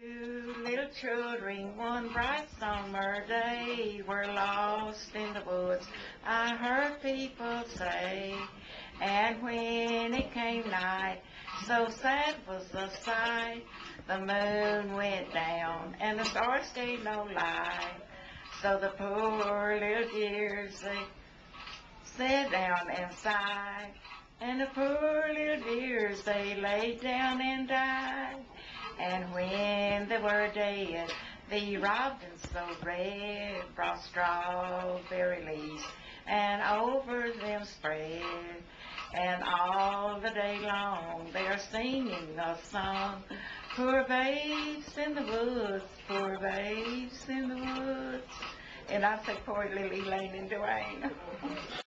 Two little children, one bright summer day, were lost in the woods, I heard people say. And when it came night, so sad was the sight, the moon went down and the stars gave no light. So the poor little dears, they sat down and sighed, and the poor little dears, they laid down and died. And when they were dead, the robins so red brought strawberry leaves and over them spread. And all the day long they are singing a song, poor babes in the woods, poor babes in the woods. And I say poor little Elaine and Dwayne.